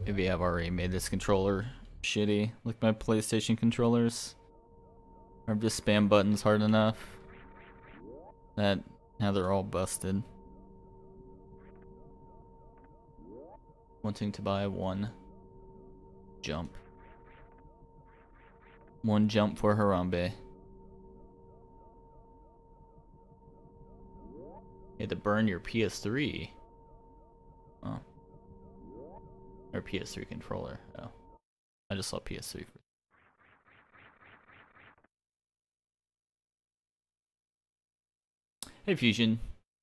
Maybe I've already made this controller shitty, like my PlayStation controllers. Or just spam buttons hard enough that now they're all busted. Wanting to buy one jump. One jump for Harambe. You had to burn your PS3. Oh. Or PS3 controller. Oh. I just saw PS3. Hey Fusion.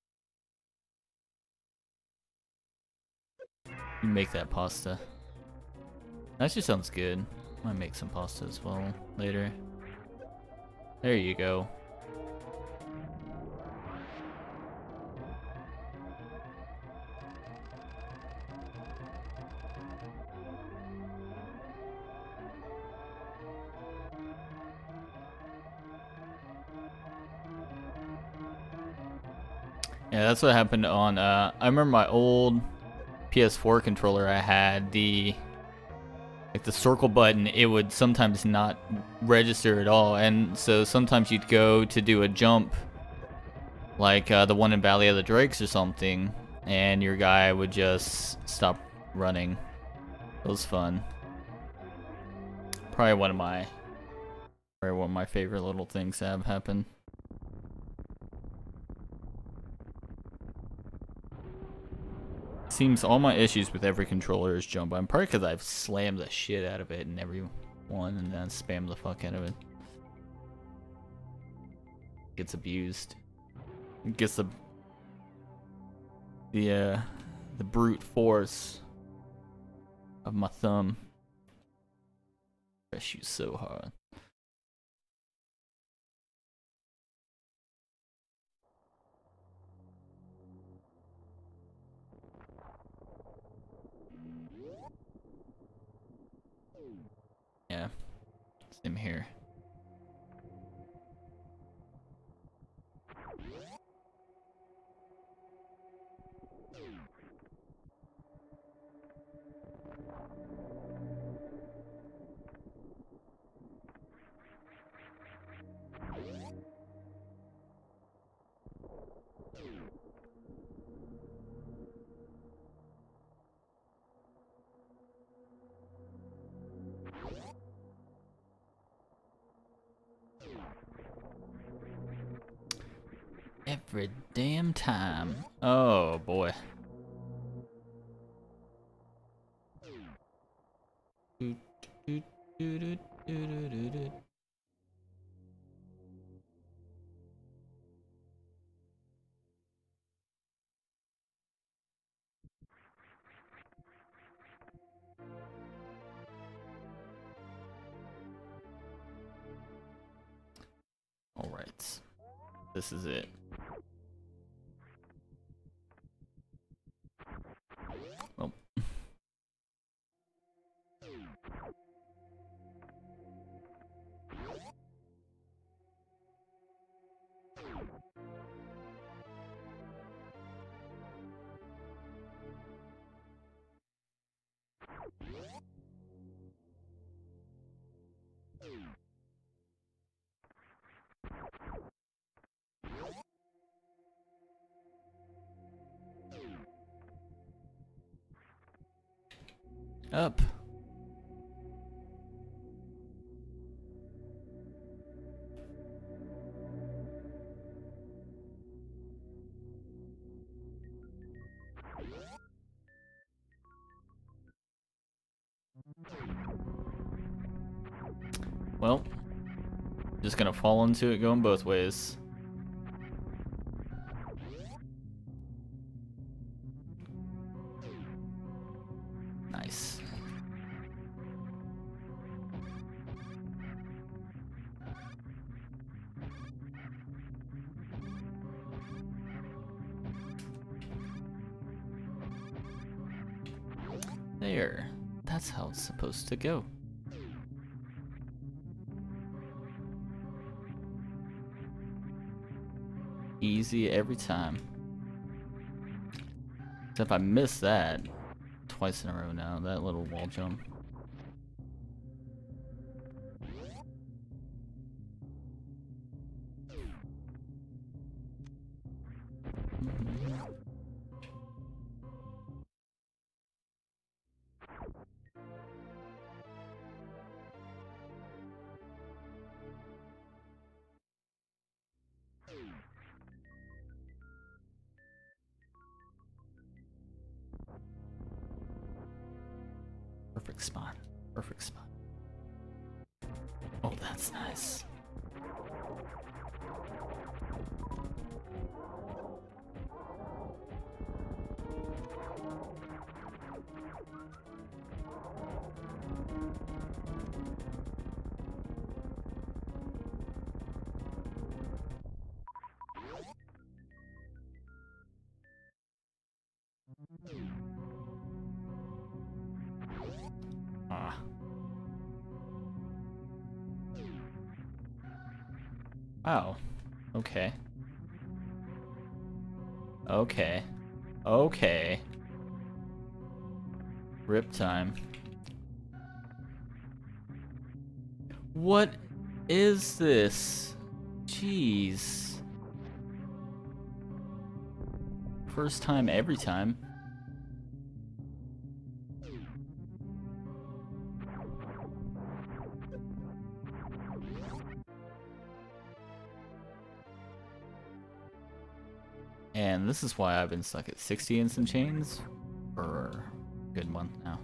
You make that pasta. That actually sounds good. Might make some pasta as well later. There you go. Yeah, that's what happened on, I remember my old PS4 controller I had, the circle button, it would sometimes not register at all, and so sometimes you'd go to do a jump, like the one in Valley of the Drakes or something, and your guy would just stop running. It was fun. Probably one of my favorite little things to have happen. Seems all my issues with every controller is jump. I'm probably because I've slammed the shit out of it in every one and then spammed the fuck out of it. Gets abused. It gets the brute force of my thumb. Press you so hard. Yeah, same here. Every damn time. Oh boy. All right. This is it. Well. Up. Well, just gonna fall into it going both ways. Nice. There. That's how it's supposed to go. Easy every time. Except I missed that twice in a row now, that little wall jump. Perfect spot. Perfect spot. Oh, that's nice. Ah. Wow. Okay. Okay. Okay. Rip time. What is this? Jeez. First time every time. And this is why I've been stuck at 60 instant chains for a good month now.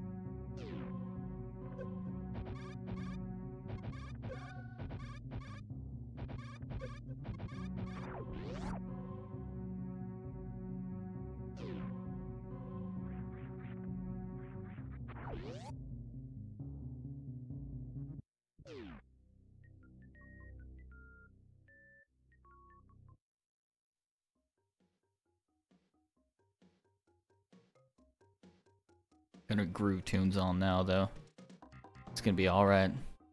Gonna groove tunes on now though. It's gonna be alright.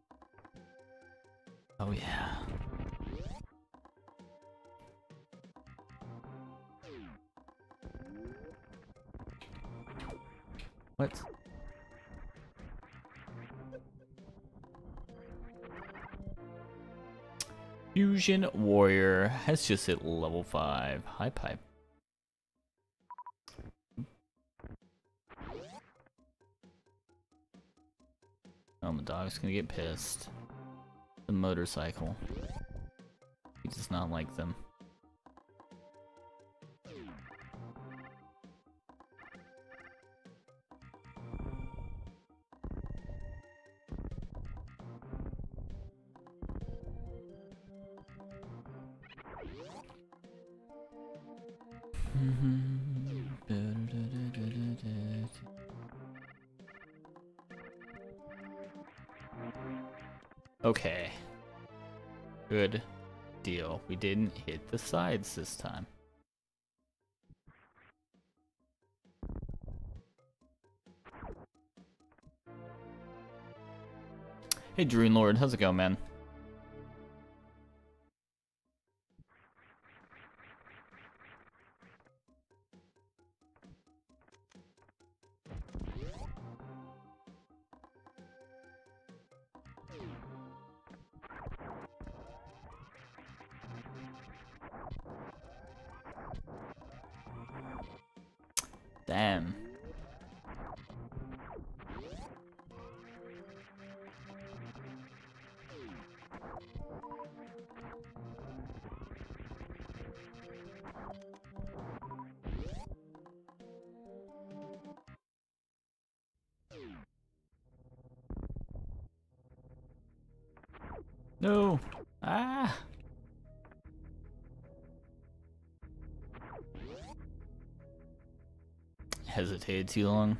Oh yeah. What? Fusion Warrior has just hit level 5. High pipe. Oh, my dog's gonna get pissed. The motorcycle. He does not like them. Okay. Good deal. We didn't hit the sides this time. Hey, Dream Lord, how's it going, man? Damn. No. Ah. Hesitated too long.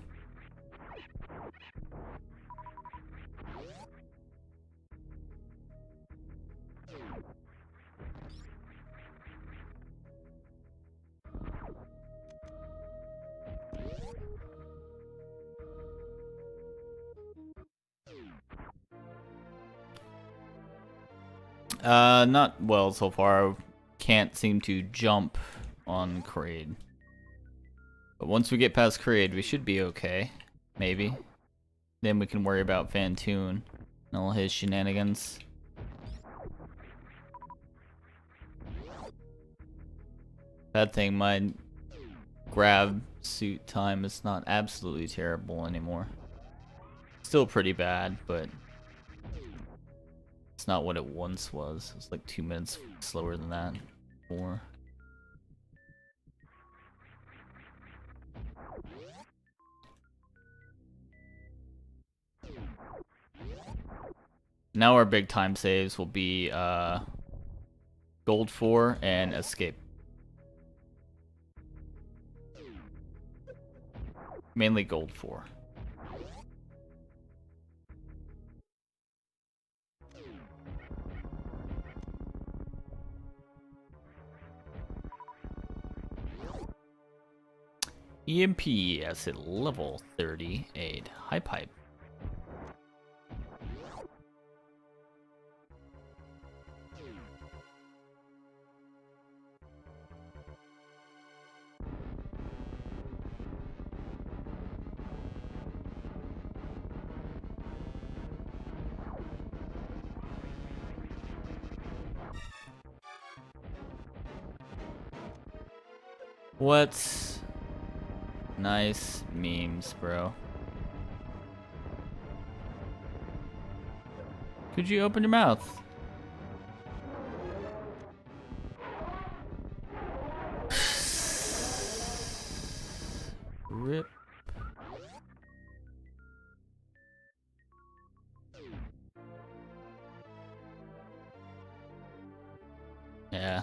Not well so far. Can't seem to jump on Kraid. But once we get past Kraid, we should be okay. Maybe. Then we can worry about Phantoon and all his shenanigans. Bad thing, my grab suit time is not absolutely terrible anymore. Still pretty bad, but it's not what it once was. It's like 2 minutes slower than that. 4. Now our big time saves will be Gold 4 and Escape. Mainly Gold 4. EMP at level 38. High pipe. What? Nice memes, bro. Could you open your mouth? Rip. Yeah.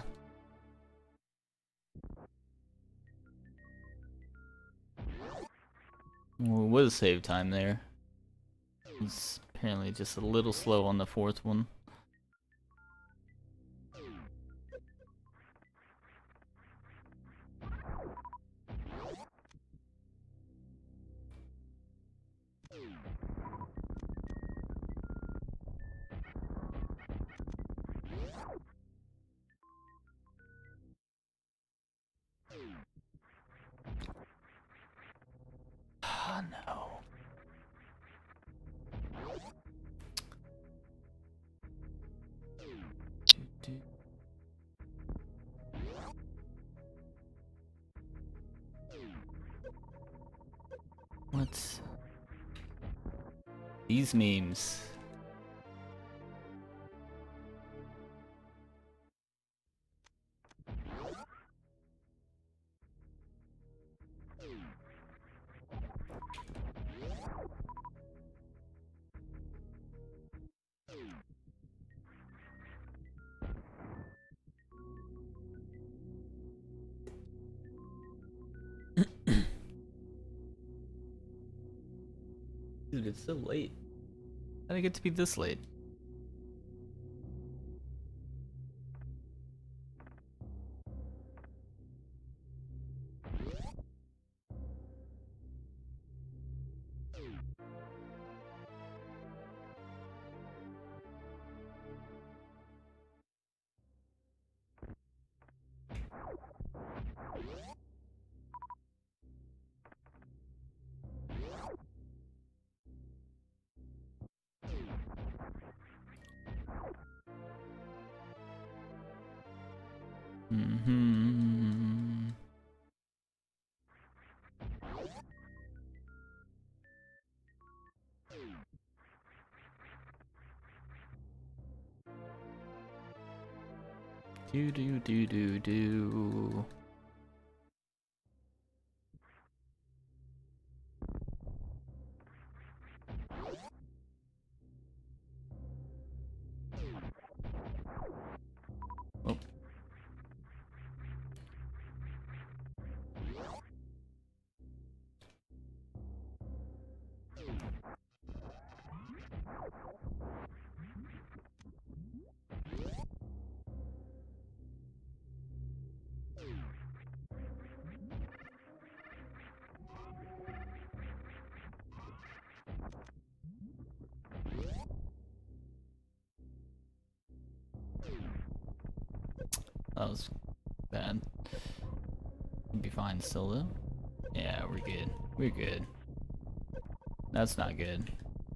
Well, it was save time there. It's apparently just a little slow on the 4th one. Ah, no. What's these memes? Dude, it's so late. How did it get to be this late? Mm-hmm. Do do do do do. Oh. That was bad. We'll be fine still though. Yeah, we're good. We're good. That's not good.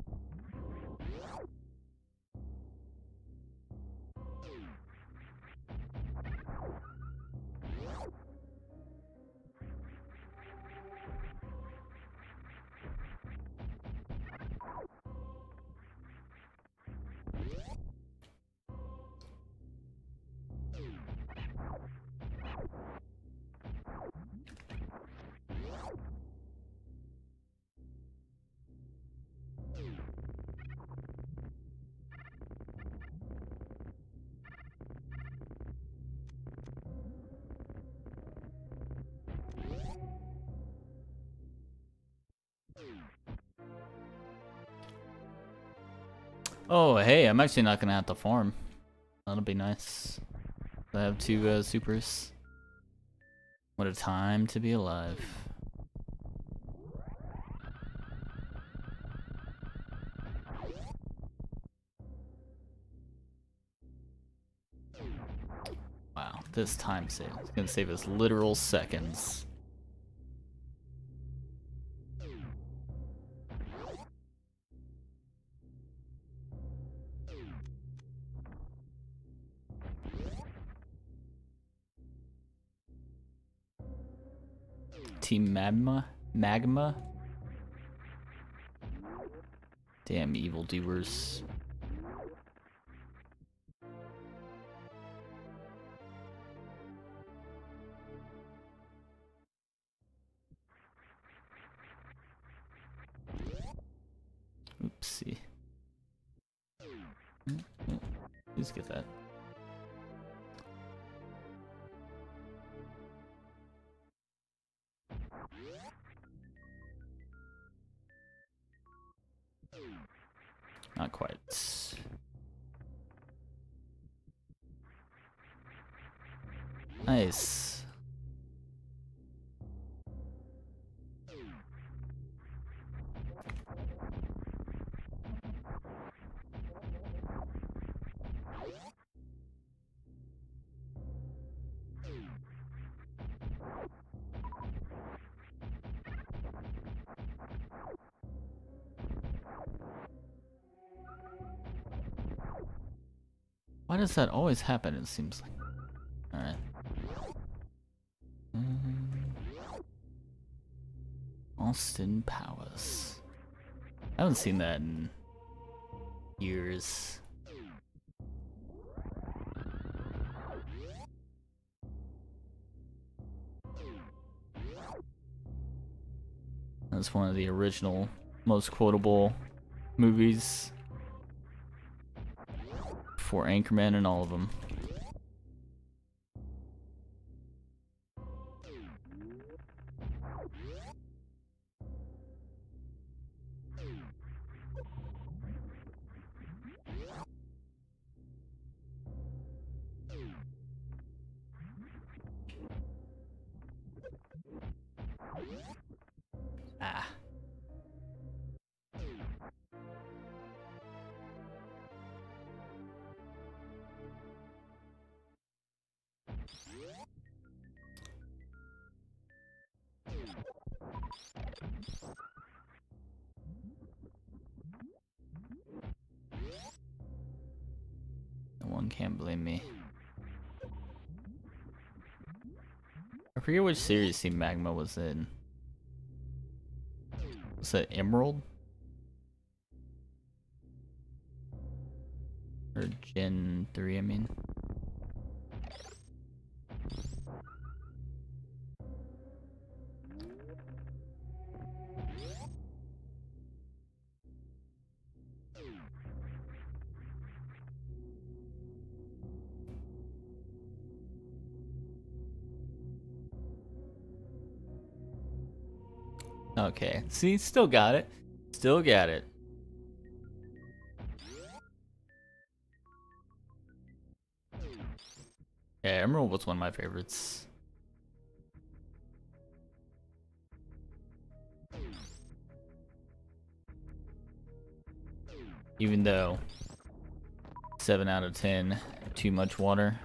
Oh, hey, I'm actually not gonna have to farm. That'll be nice. I have 2 supers. What a time to be alive. Wow, this time save. It's gonna save us literal seconds. Team Magma? Damn evildoers. Oopsie. Please get that. Not quite. Nice. Why does that always happen, it seems like? Alright. Austin Powers. I haven't seen that in years. That's one of the original, most quotable movies for Anchorman and all of them. Ah. No one can blame me. I forget which series Team Magma was in. Was that Emerald? Or Gen 3, I mean. Okay, see, still got it. Still got it. Yeah, Emerald was one of my favorites. Even though 7 out of 10, too much water.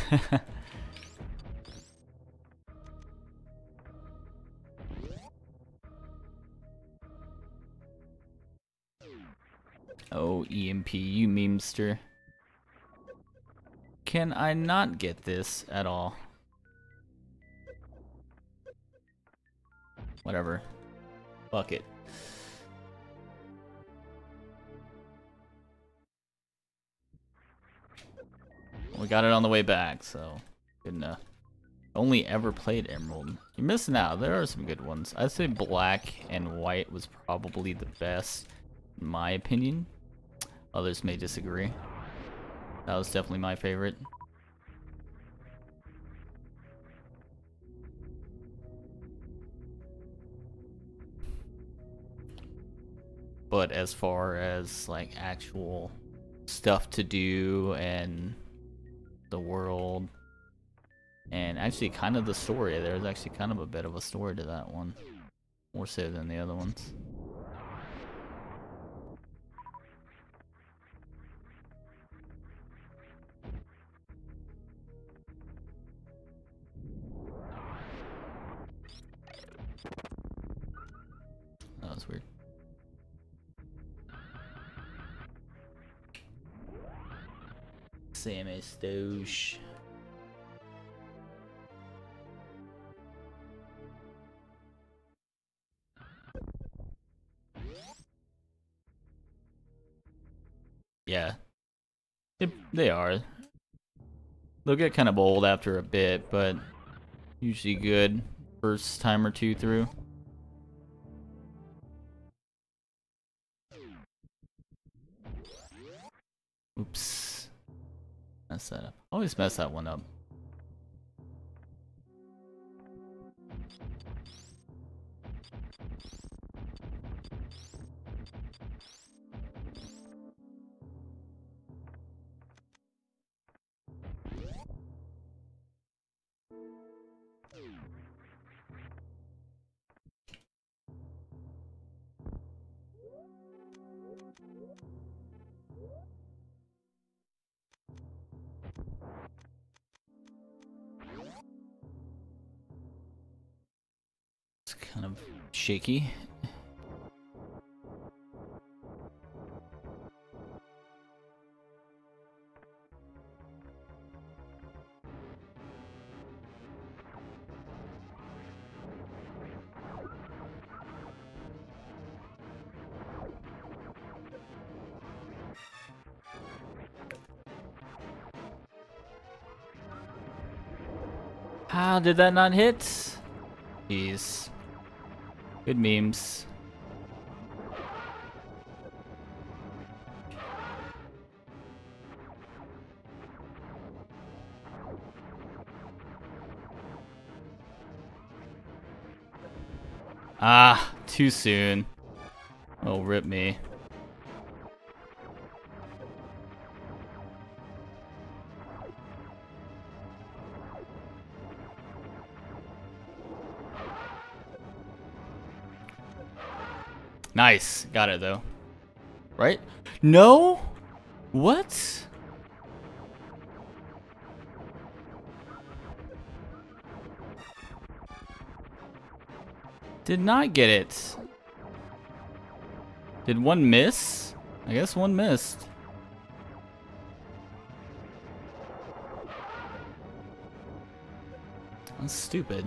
Oh, EMP, you memester. Can I not get this at all? Whatever. Fuck it. We got it on the way back, so good enough. Only ever played Emerald. You're missing out. There are some good ones. I'd say Black and White was probably the best, in my opinion. Others may disagree. That was definitely my favorite. But as far as like actual stuff to do and the world and actually kind of the story, there's actually kind of a bit of a story to that one. More so than the other ones. That was weird. Sammy Stoosh. Yeah. They are. They'll get kind of old after a bit, but usually good first time or two through. Oops. Mess that up. Always mess that one up. It's kind of shaky. How did that not hit? Jeez. Good memes. Ah, too soon. Oh, rip me. Nice. Got it, though. Right? No? What? Did not get it. Did one miss? I guess one missed. That's stupid.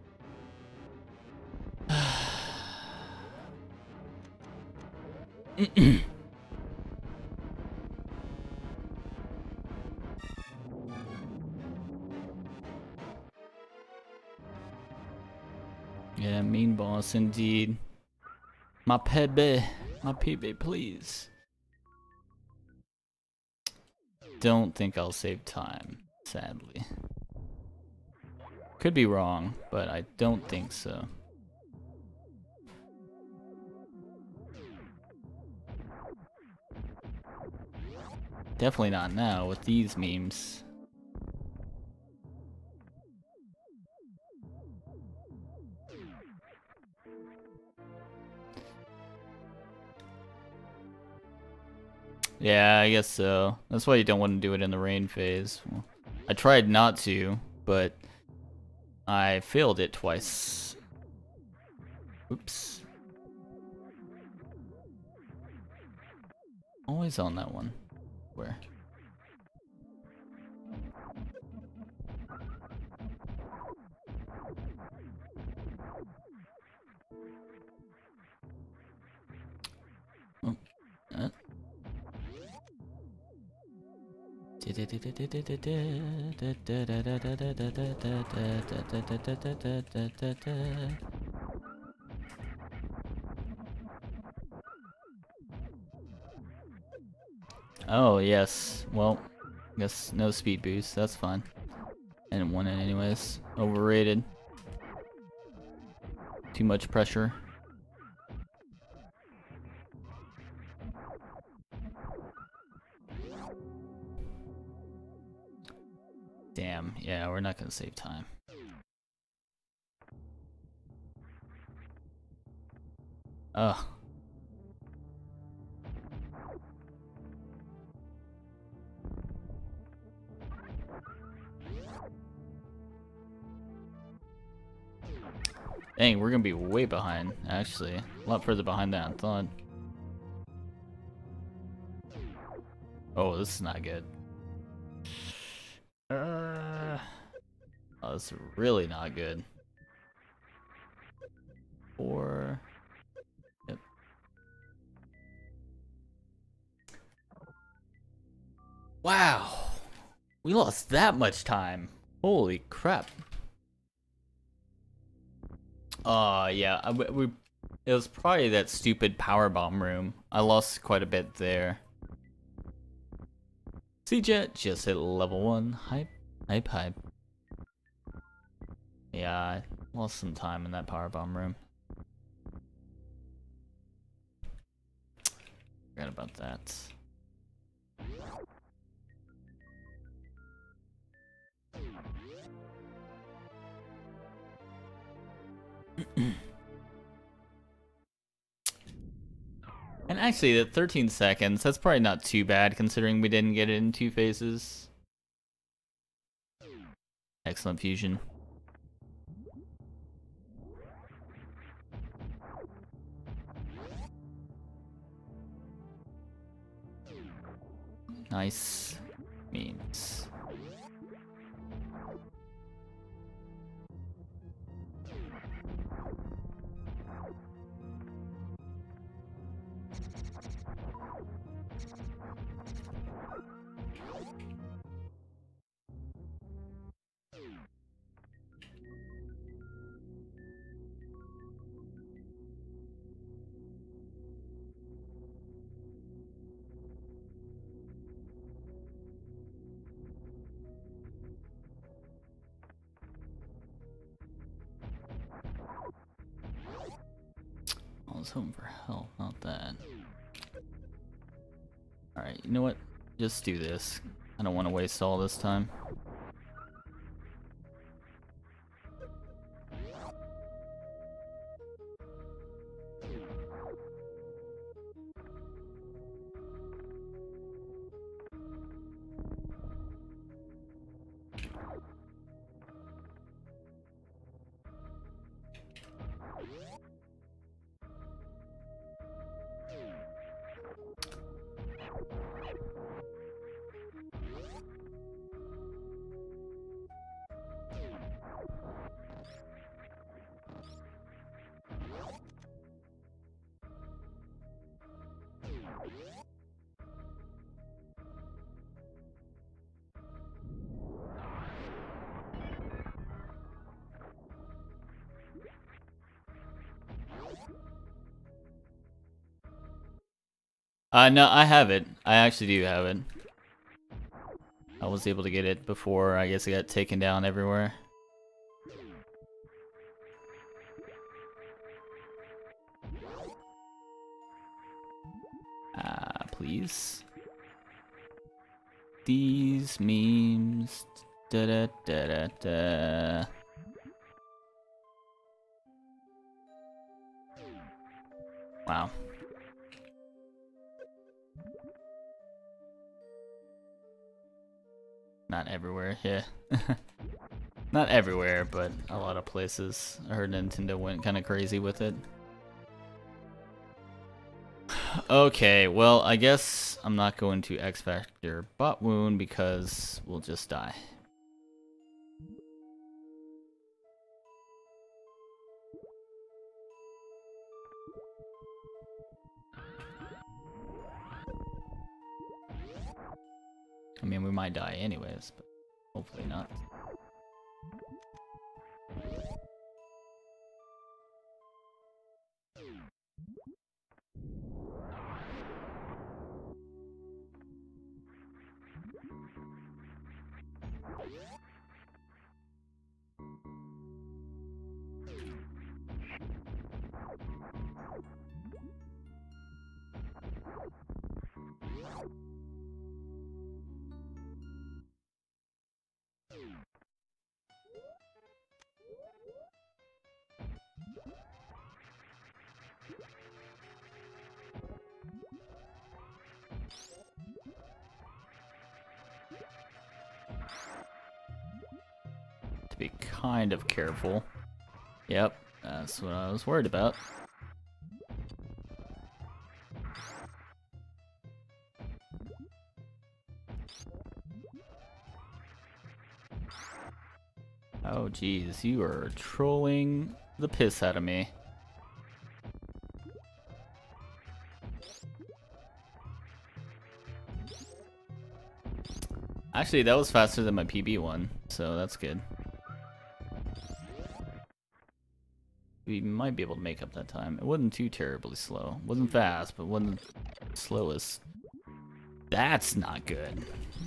Yeah, mean boss indeed. My PB, please. Don't think I'll save time, sadly. Could be wrong, but I don't think so. Definitely not now with these memes. Yeah, I guess so. That's why you don't want to do it in the rain phase. Well, I tried not to, but I failed it twice. Oops. Always on that one. Where? Oh. Oh, yes. Well, I guess no speed boost. That's fine. I didn't want it anyways. Overrated. Too much pressure. Damn. Yeah, we're not gonna save time. Ugh. Dang, we're gonna be way behind, actually. A lot further behind than I thought. Oh, this is not good. Oh, this is really not good. 4. Yep. Wow. We lost that much time. Holy crap. Yeah, it was probably that stupid power bomb room. I lost quite a bit there. C-Jet just hit level 1. Hype, hype, hype. Yeah, I lost some time in that power bomb room. Forgot about that. And actually, the 13 seconds, that's probably not too bad considering we didn't get it in 2 phases. Excellent fusion. Nice memes. I was hoping for health, not that. Alright, you know what? Just do this. I don't want to waste all this time. No, I have it. I actually do have it. I was able to get it before, I guess it got taken down everywhere. Please. These memes. Da da da da da. Wow. Not everywhere, yeah. Not everywhere, but a lot of places. I heard Nintendo went kind of crazy with it. Okay, well, I guess I'm not going to X Factor Bot Wound because we'll just die. I mean, we might die anyways, but hopefully not. To be kind of careful. Yep, that's what I was worried about. Oh geez, you are trolling the piss out of me. Actually, that was faster than my PB one, so that's good. We might be able to make up that time. It wasn't too terribly slow. It wasn't fast, but wasn't slowest. That's not good.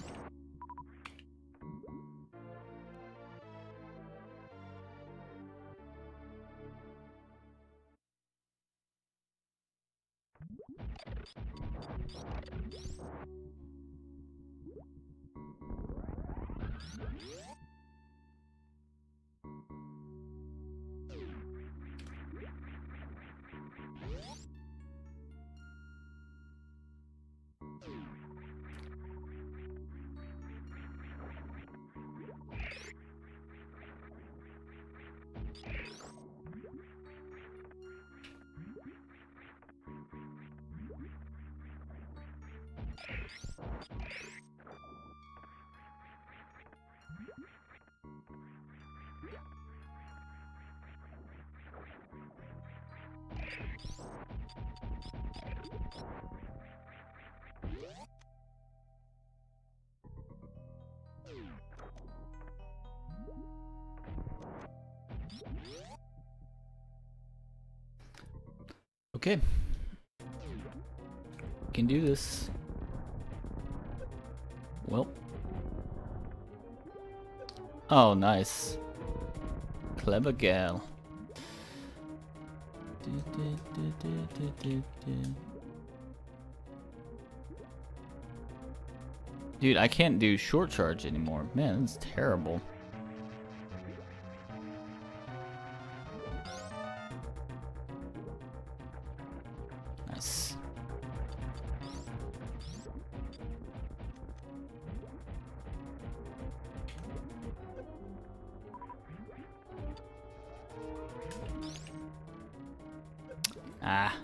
Okay. Can do this. Well. Oh, nice. Clever gal. Dude, I can't do short charge anymore. Man, that's terrible. Nice. Ah.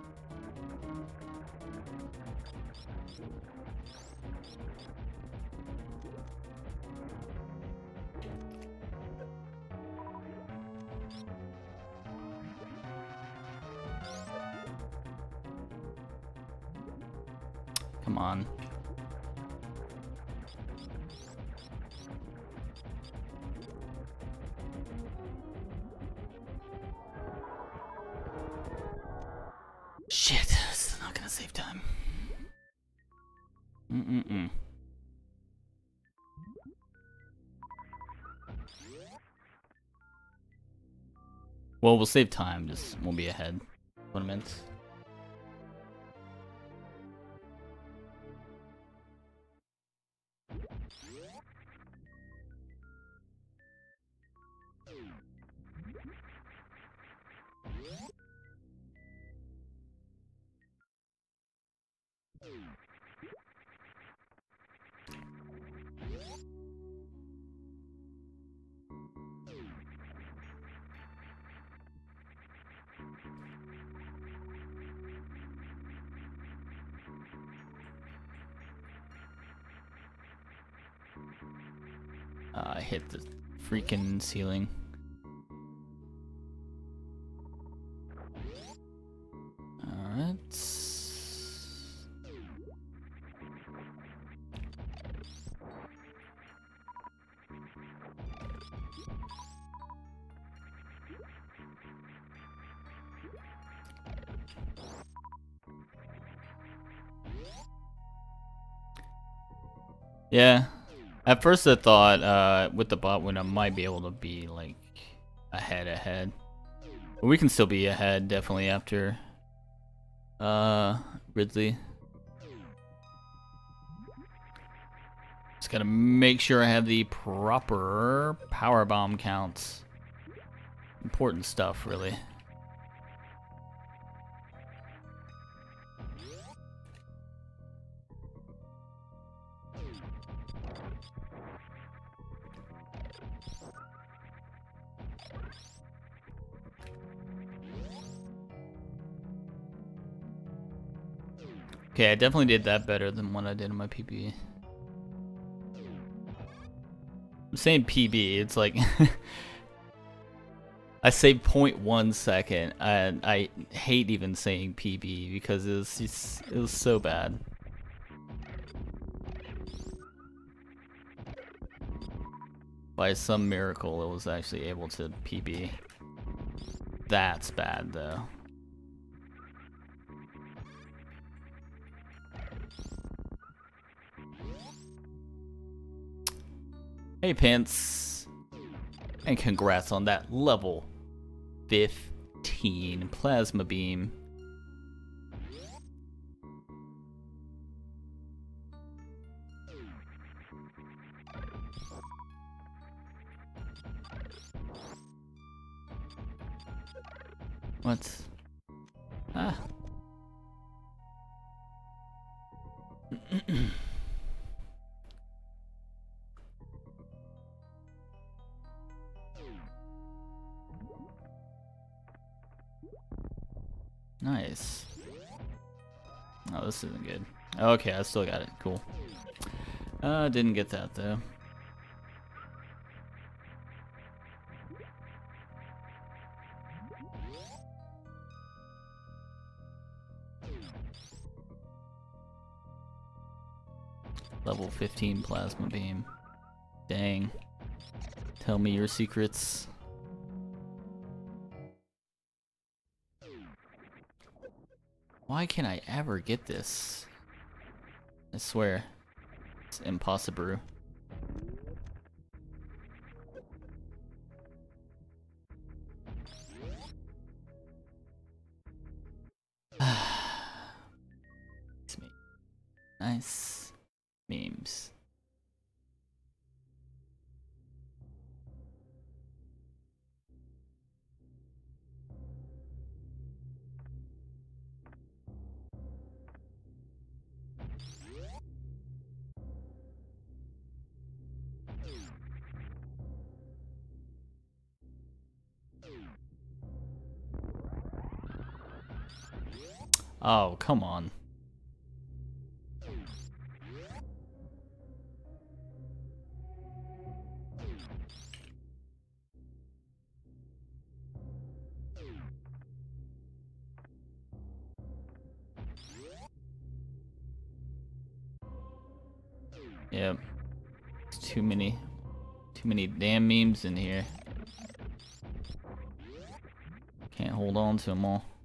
Come on. Shit, this is not gonna save time. Well, we'll save time, just won't be ahead. Tournaments. I hit the freaking ceiling. Alright. Yeah. At first I thought with the bot win I might be able to be like ahead. But we can still be ahead definitely after Ridley. Just gotta make sure I have the proper power bomb counts. Important stuff, really. Okay, I definitely did that better than what I did in my PB. I'm saying PB, it's like I say 0.1 second, and I hate even saying PB because it was so bad. By some miracle, it was actually able to PB. That's bad, though. Hey, Pants. And congrats on that level 15 plasma beam. What? Ah. Nice. Oh, this isn't good. Okay, I still got it. Cool. Didn't get that though. Level 15 plasma beam. Dang. Tell me your secrets. Why can't I ever get this? I swear. It's impossible. Nice memes. Oh, come on. Yep. It's too many damn memes in here. Can't hold on to them all.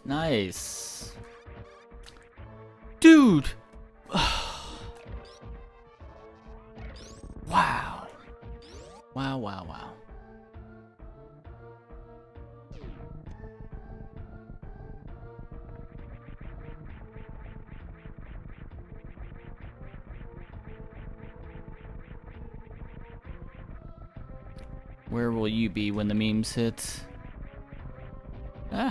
Nice. Dude! Wow. Wow, wow, wow. Where will you be when the memes hit? Ah.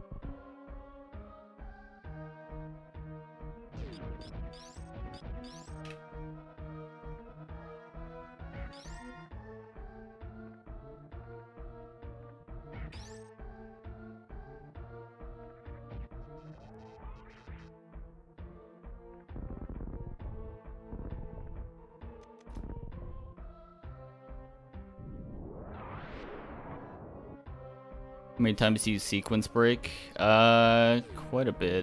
How many times do you sequence break? Quite a bit.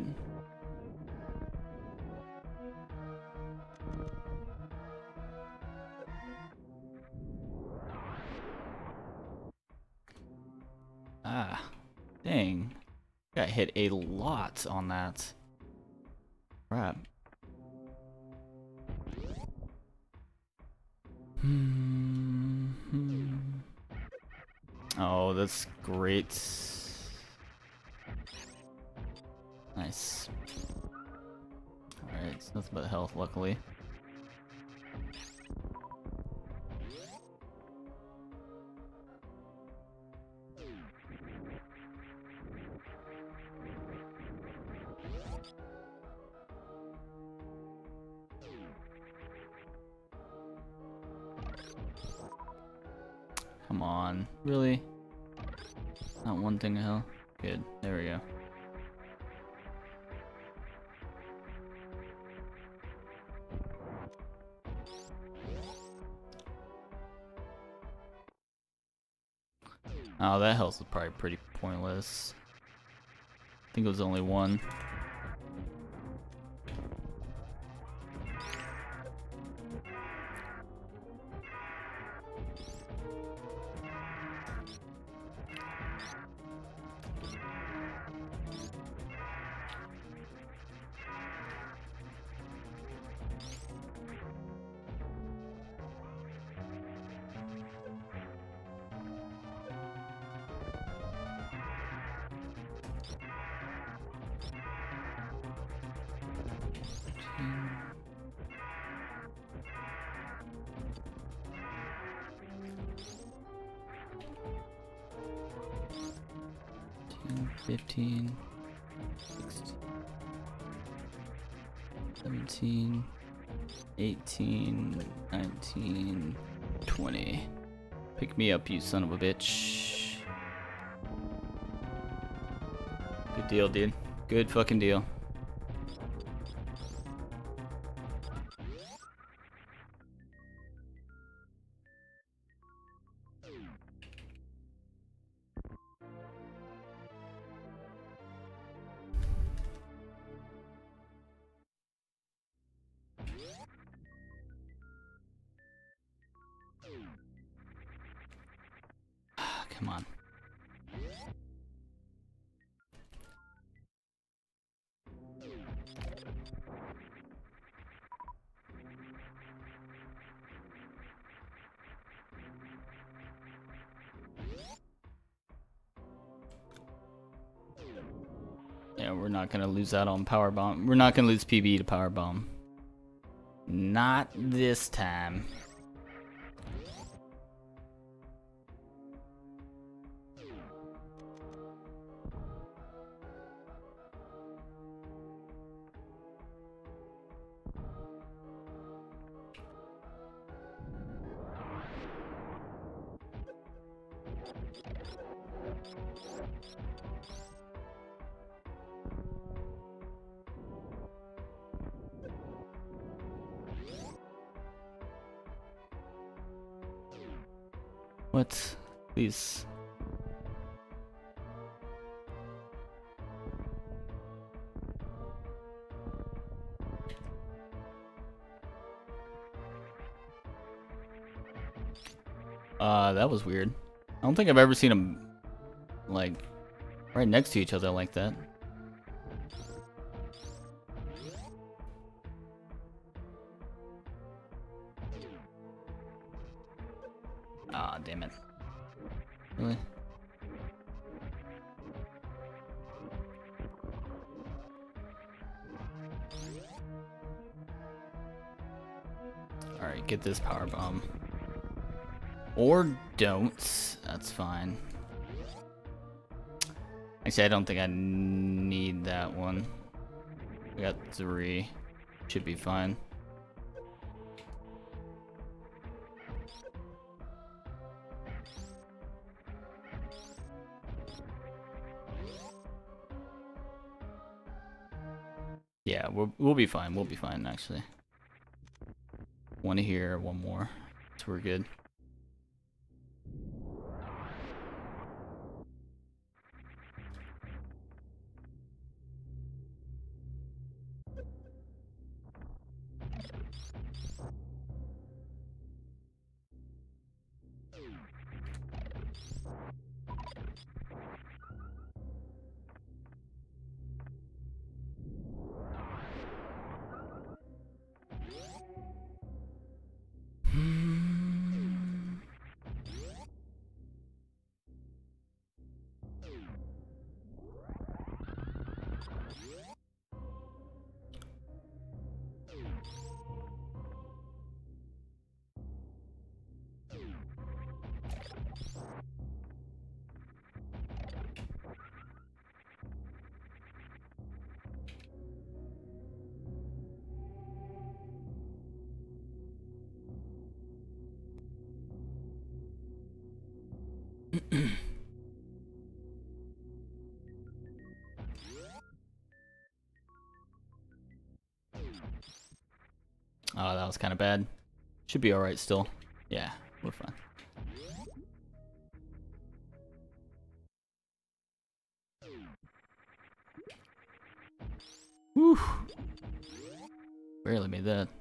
Ah, dang. Got hit a lot on that. Crap. Oh, that's great. Nice. Alright, it's nothing but health, luckily. Come on, really? Not one thing of hell? Good, there we go. Oh, that health was probably pretty pointless. I think it was only one. $10, 15, 16, 17, 18, 19, 20. Pick me up, you son of a bitch. Good deal, dude. Good fucking deal. Come on. Yeah, we're not gonna lose that on Power Bomb. We're not gonna lose PB to Power Bomb. Not this time. What? Please. That was weird. I don't think I've ever seen them, like, right next to each other like that. Ah, damn it. Really? Alright, get this power bomb. Or don't. That's fine. Actually, I don't think I need that one. We got 3. Should be fine. Yeah, we'll be fine. We'll be fine, actually. One here, one more. So we're good. Oh, that was kind of bad. Should be alright still. Yeah, we're fine. Whew. Barely made that.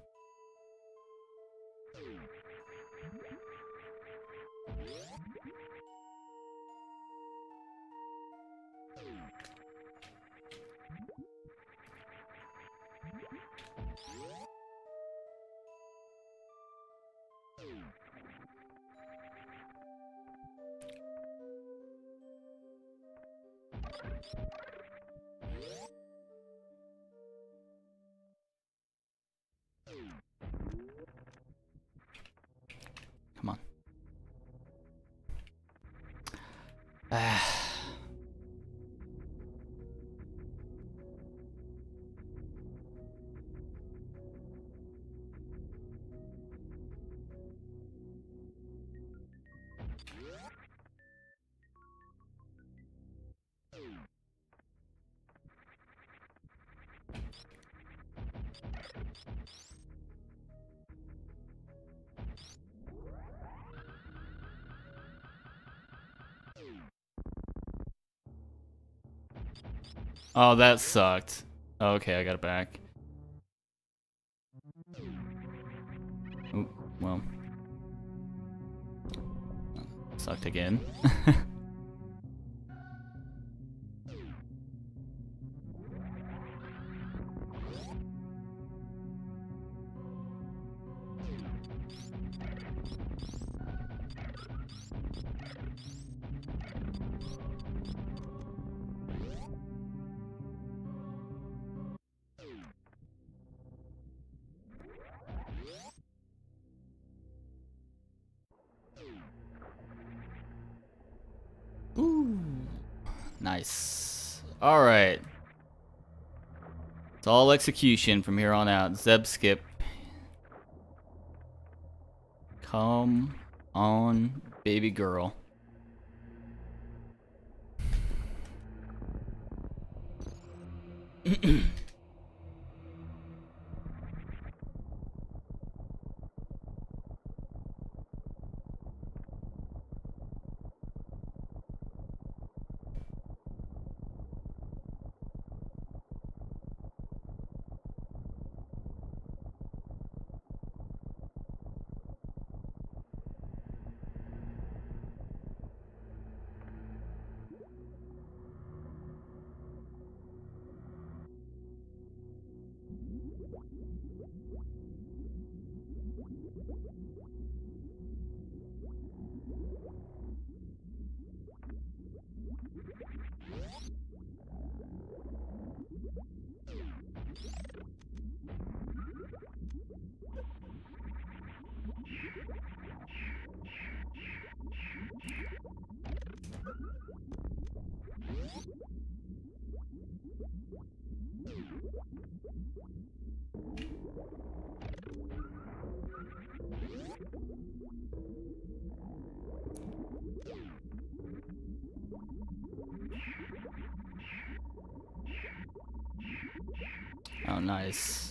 Come on. Oh, that sucked. Okay, I got it back. Ooh, well. Sucked again. Ooh. Nice. Alright. It's all execution from here on out. Zeb skip. Come on, baby girl. nice.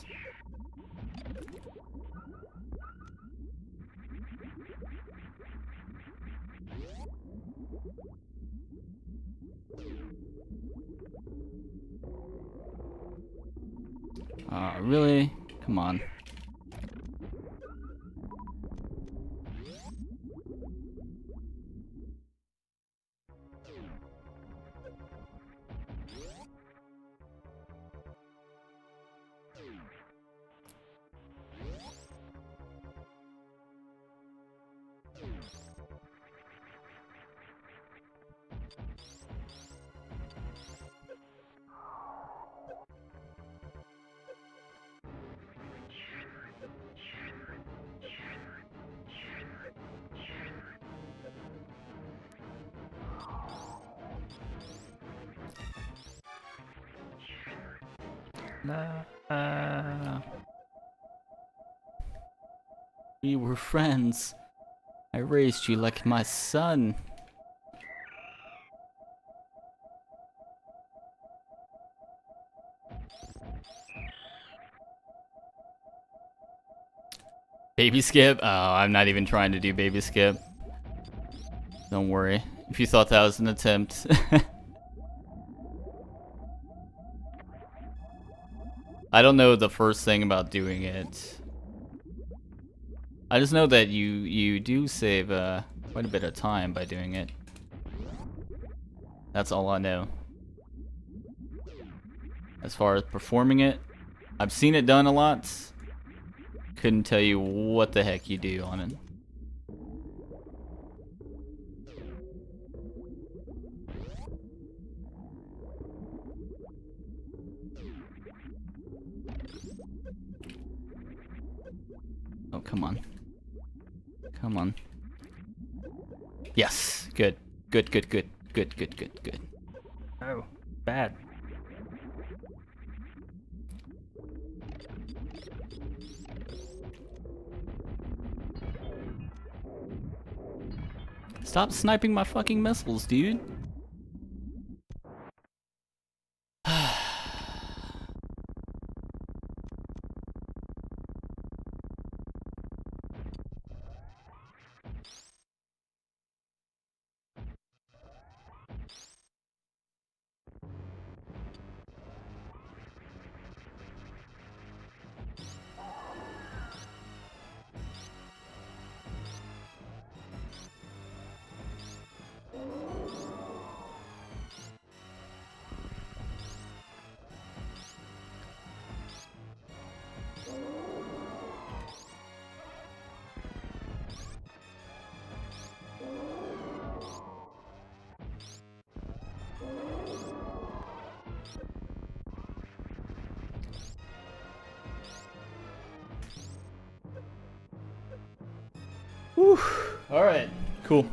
Really? Come on. We were friends. I raised you like my son. Baby skip? Oh, I'm not even trying to do baby skip. Don't worry. If you thought that was an attempt. I don't know the first thing about doing it. I just know that you do save quite a bit of time by doing it. That's all I know. As far as performing it, I've seen it done a lot. Couldn't tell you what the heck you do on it. Oh, come on. Come on. Yes. Good. Good, good, good. Good, good, good, good. Oh, bad. Stop sniping my fucking missiles, dude. Whew. All right, cool.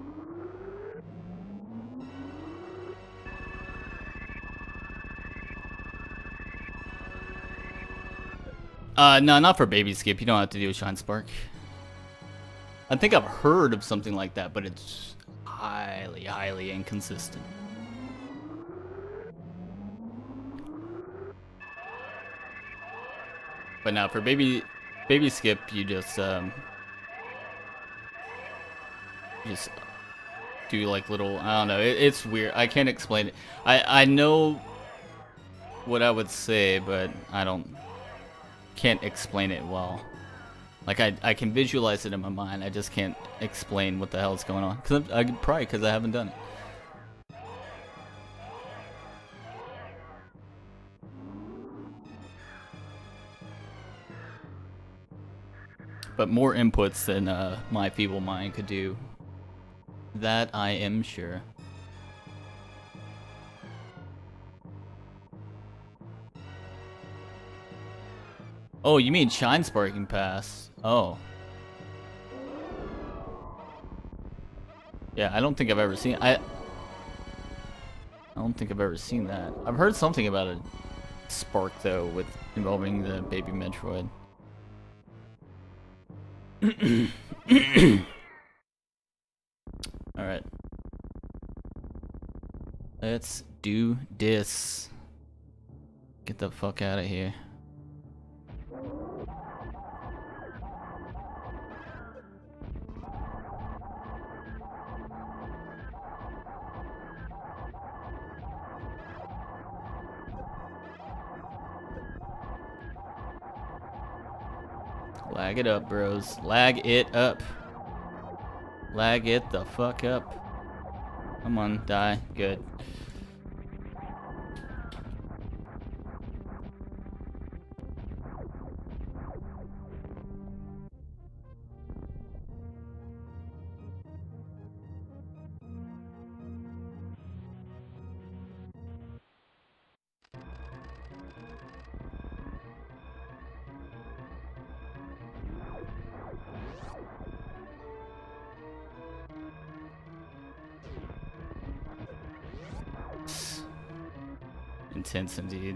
No, not for baby skip. You don't have to do a shine spark. I think I've heard of something like that, but it's highly, highly inconsistent. But now for baby skip, you just do like little, I don't know, it's weird. I can't explain it. I know what I would say, but can't explain it well. Like I can visualize it in my mind. I just can't explain what the hell is going on. Probably because I haven't done it. But more inputs than my feeble mind could do. That I am sure. Oh, you mean shine sparking pass? Oh. Yeah, I don't think I've ever seen. I don't think I've ever seen that. I've heard something about a spark though, with involving the baby Metroid. All right. Let's do this. Get the fuck out of here. Lag it up, bros. Lag it up. Lag it the fuck up. Come on, die. Good. Intense indeed.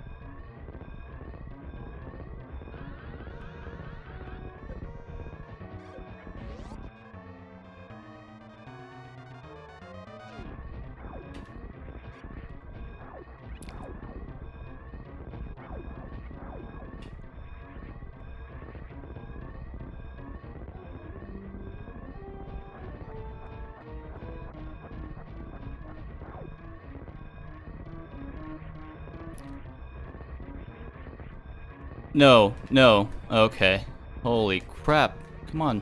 No, no. Okay. Holy crap. Come on.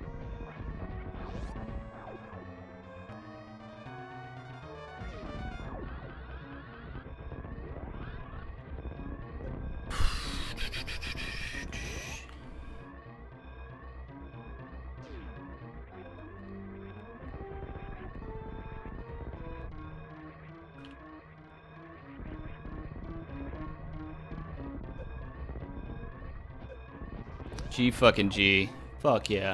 G fucking G. Fuck yeah.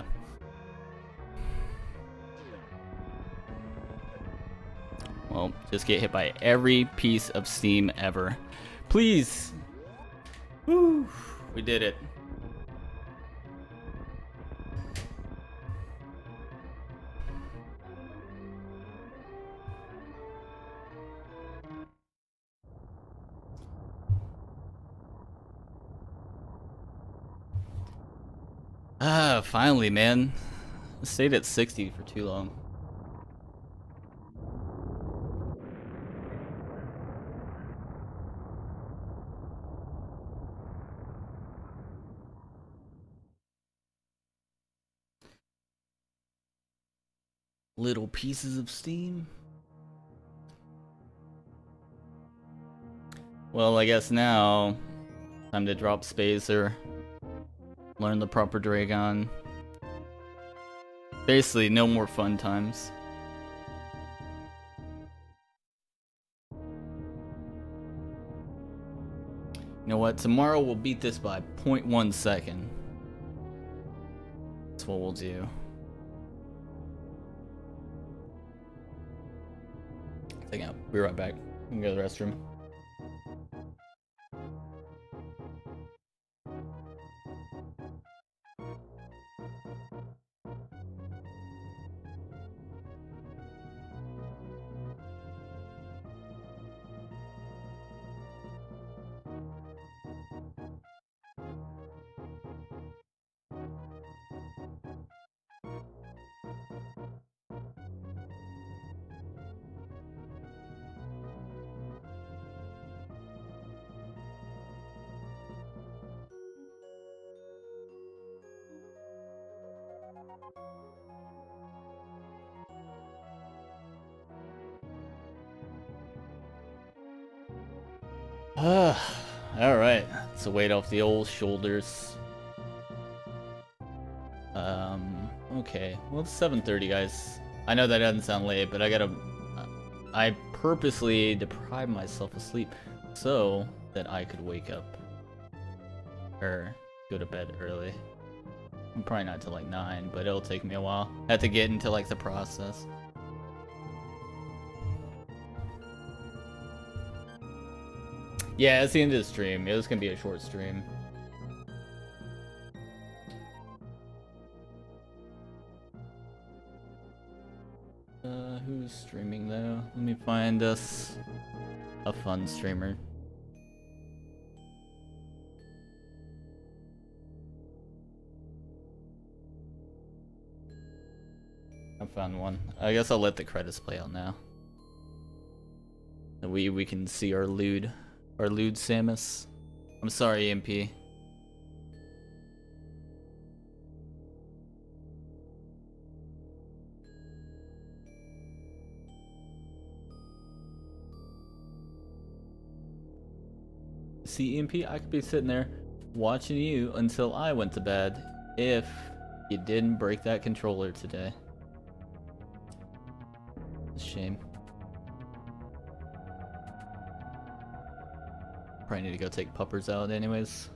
Well, just get hit by every piece of steam ever. Please. Woo. We did it. Ah, finally, man. I stayed at 60 for too long. Little pieces of steam. Well, I guess now time to drop Spacer. Learn the proper Dragon. Basically, no more fun times. You know what? Tomorrow we'll beat this by 0.1 second. That's what we'll do. Hang out. Be right back. I'm gonna go to the restroom. Alright, it's a weight off the old shoulders. Okay, well it's 7:30, guys. I know that doesn't sound late, but I purposely deprived myself of sleep so that I could wake up or go to bed early. I'm probably not till like 9, but it'll take me a while. I have to get into like the process. Yeah, it's the end of the stream. It was gonna be a short stream. Who's streaming though? Let me find us a fun streamer. I found one. I guess I'll let the credits play out now. And we can see our lewd Samus. I'm sorry, MP. See, EMP, I could be sitting there watching you until I went to bed if you didn't break that controller today. It's a shame. Probably need to go take puppers out anyways.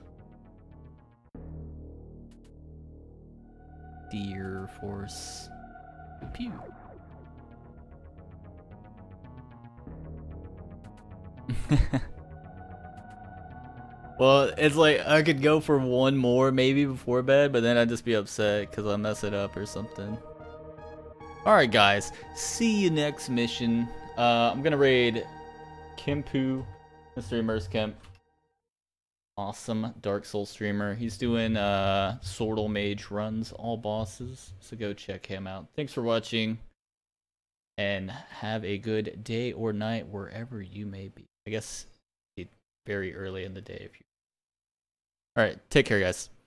Deer Force. Pew. Well, it's like I could go for one more maybe before bed, but then I'd just be upset because I mess it up or something. Alright guys, see you next mission. I'm gonna raid Kempu, Mr. Immerse Awesome Dark Souls streamer. He's doing Swordle Mage runs, all bosses, so go check him out. Thanks for watching, and have a good day or night wherever you may be. I guess it's very early in the day if you... Alright, take care guys.